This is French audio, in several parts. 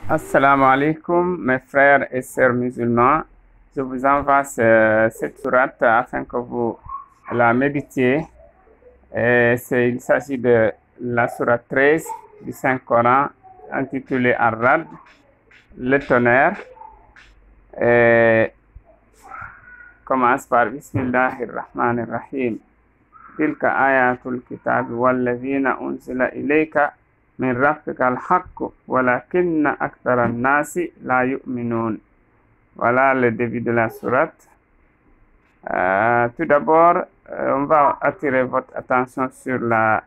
Assalamu alaikum, mes frères et sœurs musulmans. Je vous envoie cette sourate afin que vous la méditiez. Il s'agit de la sourate 13 du Saint-Coran intitulée Ar-Ra'd, le tonnerre. Commence par Bismillahir-Rahmanir-Rahim. Tilka ayatul kitab walladhina unzila ilayka min rabbika al-haqq walakinna akthara an-nasi la yu'minun. Voilà le début de la sourate. Tout d'abord, on va attirer votre attention sur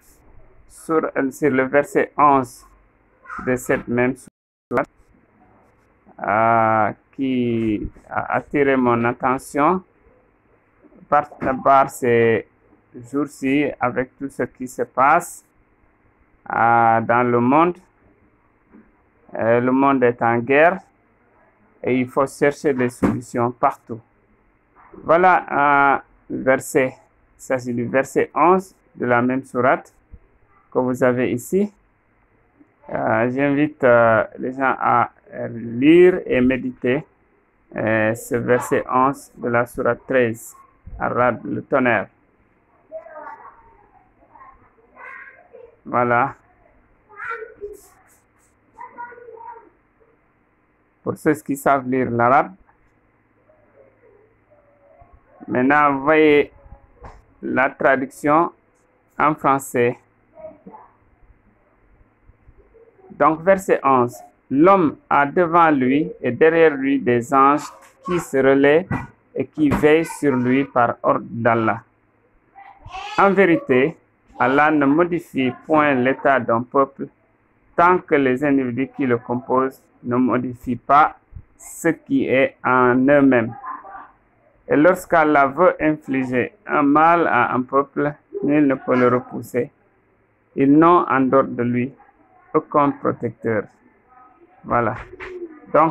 le verset 11 de cette même sourate qui a attiré mon attention par ces jours-ci avec tout ce qui se passe dans le monde. Le monde est en guerre et il faut chercher des solutions partout. Voilà un verset, il s'agit du verset 11 de la même sourate que vous avez ici. J'invite les gens à lire et méditer ce verset 11 de la sourate 13, Ar-Ra'd, le tonnerre. Voilà. Pour ceux qui savent lire l'arabe. Maintenant, vous voyez la traduction en français. Donc, verset 11. L'homme a devant lui et derrière lui des anges qui se relaient et qui veillent sur lui par ordre d'Allah. En vérité, Allah ne modifie point l'état d'un peuple tant que les individus qui le composent ne modifient pas ce qui est en eux-mêmes. Et lorsqu'Allah veut infliger un mal à un peuple, nul ne peut le repousser. Ils n'ont en dehors de lui aucun protecteur. Voilà. Donc,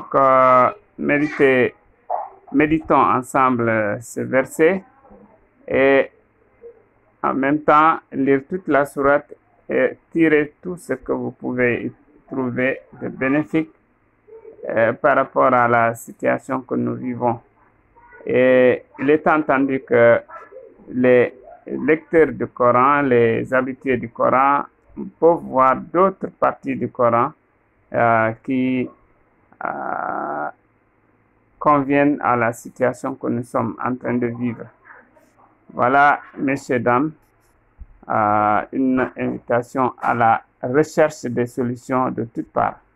méditons ensemble ce verset et en même temps lire toute la sourate et tirer tout ce que vous pouvez trouver de bénéfique par rapport à la situation que nous vivons. Et il est entendu que les lecteurs du Coran, les habitués du Coran, peuvent voir d'autres parties du Coran qui conviennent à la situation que nous sommes en train de vivre. Voilà, messieurs, dames, une invitation à la recherche des solutions de toutes parts.